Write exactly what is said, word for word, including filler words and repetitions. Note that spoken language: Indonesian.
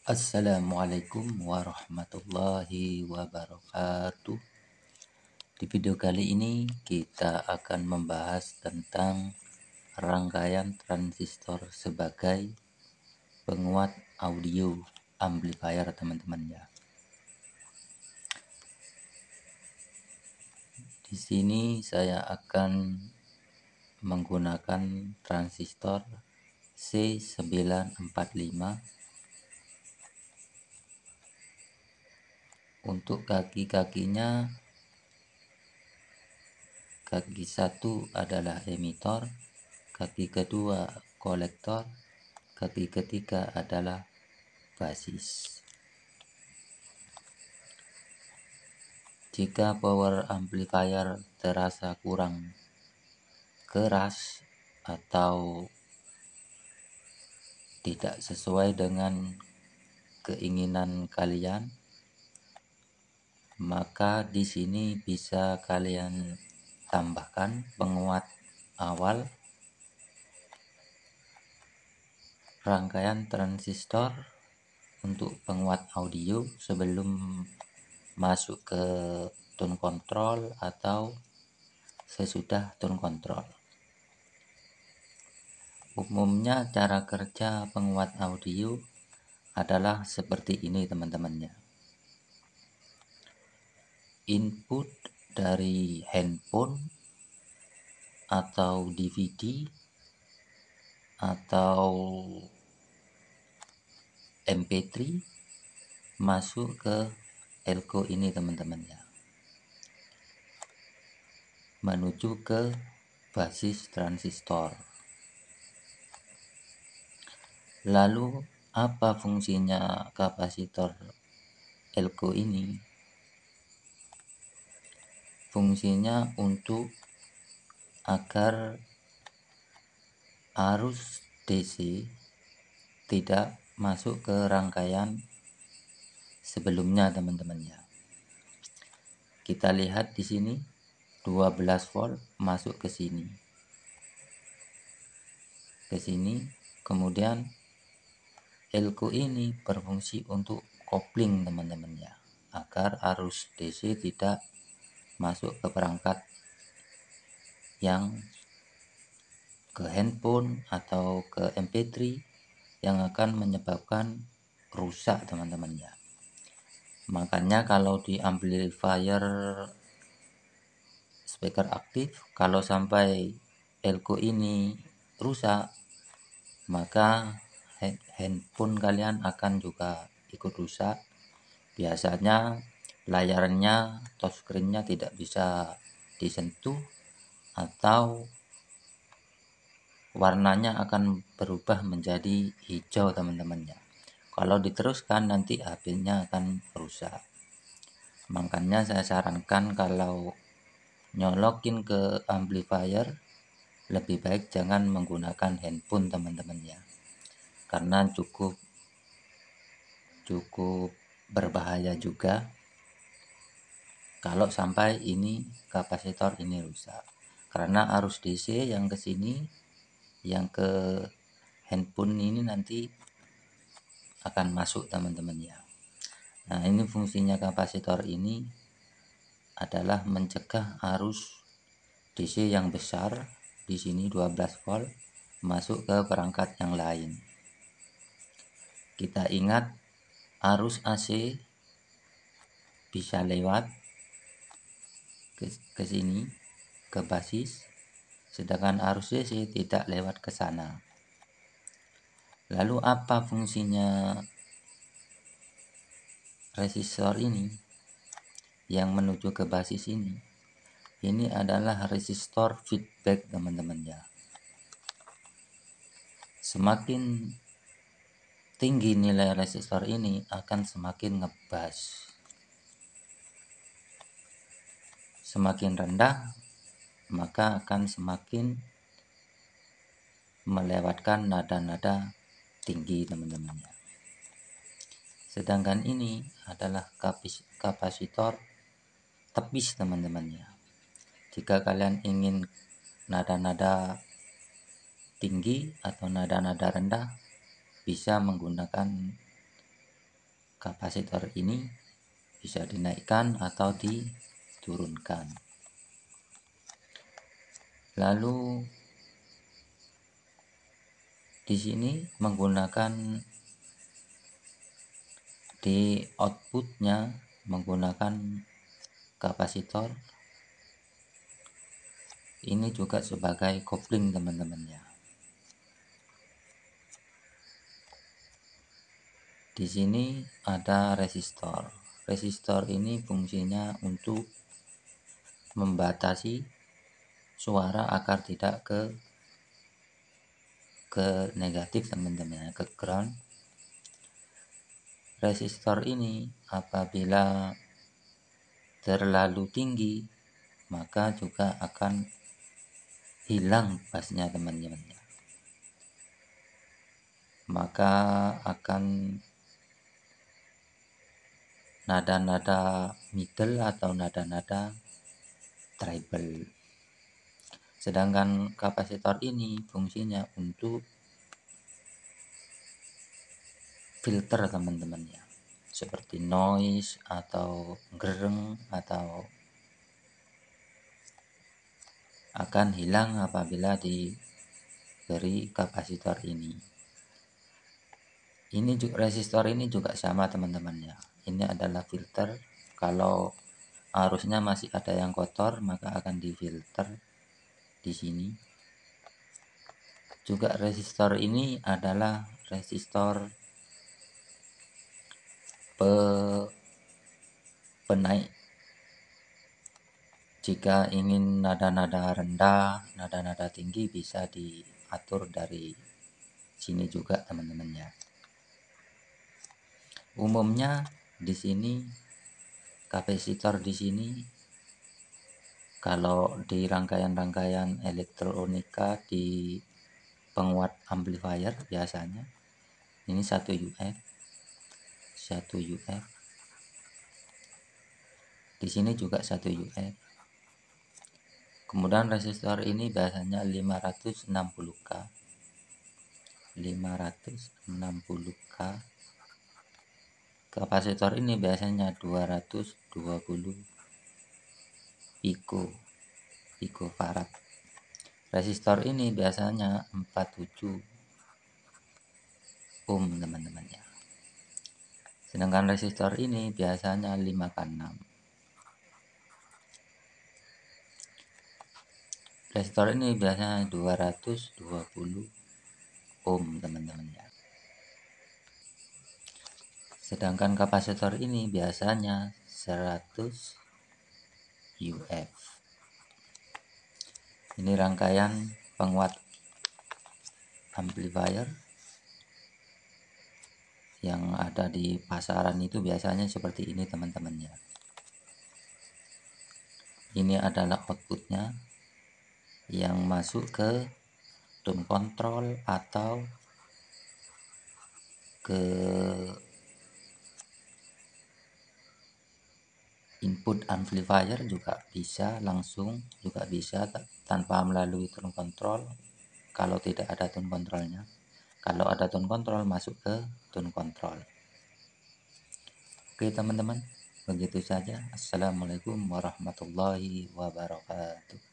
Assalamualaikum warahmatullahi wabarakatuh. Di video kali ini kita akan membahas tentang rangkaian transistor sebagai penguat audio amplifier, teman-teman ya. Di sini saya akan menggunakan transistor C sembilan empat lima. Untuk kaki-kakinya, kaki satu adalah emitor, kaki kedua kolektor, kaki ketiga adalah basis. Jika power amplifier terasa kurang keras atau tidak sesuai dengan keinginan kalian, maka di sini bisa kalian tambahkan penguat awal rangkaian transistor untuk penguat audio sebelum masuk ke tone control atau sesudah tone control. Umumnya cara kerja penguat audio adalah seperti ini, teman-temannya. Input dari handphone atau D V D atau M P tiga masuk ke elko ini, teman-teman ya, menuju ke basis transistor. Lalu apa fungsinya kapasitor elko ini? Fungsinya untuk agar arus D C tidak masuk ke rangkaian sebelumnya, teman-teman ya. Kita lihat di sini dua belas volt masuk ke sini. Ke sini, kemudian elko ini berfungsi untuk kopling, teman-teman ya, agar arus D C tidak masuk ke perangkat yang ke handphone atau ke M P tiga yang akan menyebabkan rusak, teman-teman ya. Makanya kalau di amplifier speaker aktif, kalau sampai elko ini rusak, maka handphone kalian akan juga ikut rusak. Biasanya layarnya, touchscreen-nya tidak bisa disentuh atau warnanya akan berubah menjadi hijau, teman-teman ya. Kalau diteruskan nanti H P-nya akan rusak. Makanya saya sarankan kalau nyolokin ke amplifier, lebih baik jangan menggunakan handphone, teman-teman ya, karena cukup cukup berbahaya juga kalau sampai ini kapasitor ini rusak, karena arus D C yang ke sini, yang ke handphone ini nanti akan masuk, teman-teman ya. Nah, ini fungsinya kapasitor ini adalah mencegah arus D C yang besar di sini dua belas volt masuk ke perangkat yang lain. Kita ingat arus A C bisa lewat ke, ke sini ke basis, sedangkan arus D C tidak lewat ke sana. Lalu apa fungsinya resistor ini yang menuju ke basis ini? Ini adalah resistor feedback, teman-teman ya. Semakin tinggi nilai resistor ini akan semakin ngebas. Semakin rendah maka akan semakin melewatkan nada-nada tinggi, teman-teman ya. Sedangkan ini adalah kapasitor tepis, teman-teman ya. Jika kalian ingin nada-nada tinggi atau nada-nada rendah, bisa menggunakan kapasitor ini bisa dinaikkan atau diturunkan. Lalu di sini menggunakan di outputnya menggunakan kapasitor ini juga sebagai kopling teman-temannya. Di sini ada resistor. Resistor ini fungsinya untuk membatasi suara agar tidak ke ke negatif teman-teman, ke ground. Resistor ini apabila terlalu tinggi maka juga akan hilang bassnya teman-teman, maka akan nada-nada middle atau nada-nada treble. Sedangkan kapasitor ini fungsinya untuk filter teman-teman ya, seperti noise atau gereng atau akan hilang apabila diberi kapasitor ini. Ini juga resistor ini juga sama teman-teman ya. Ini adalah filter. Kalau arusnya masih ada yang kotor maka akan difilter di sini. Juga resistor ini adalah resistor pe penaik. Jika ingin nada-nada rendah, nada-nada tinggi bisa diatur dari sini juga teman-teman ya. Umumnya di sini kapasitor di sini kalau di rangkaian-rangkaian elektronika di penguat amplifier biasanya ini satu U F, satu U F. Di sini juga satu U F. Kemudian resistor ini biasanya lima ratus enam puluh K. lima ratus enam puluh K. Kapasitor ini biasanya dua ratus dua puluh pico picofarad. Resistor ini biasanya empat puluh tujuh ohm teman-teman ya. Sedangkan resistor ini biasanya lima K enam. Resistor ini biasanya dua ratus dua puluh ohm teman-teman ya. Sedangkan kapasitor ini biasanya seratus U F. Ini rangkaian penguat amplifier yang ada di pasaran itu biasanya seperti ini teman-teman ya. Ini adalah outputnya yang masuk ke tone control atau ke input amplifier juga bisa, langsung juga bisa tanpa melalui tone control kalau tidak ada tone controlnya. Kalau ada tone control masuk ke tone control. Oke teman-teman, begitu saja. Assalamualaikum warahmatullahi wabarakatuh.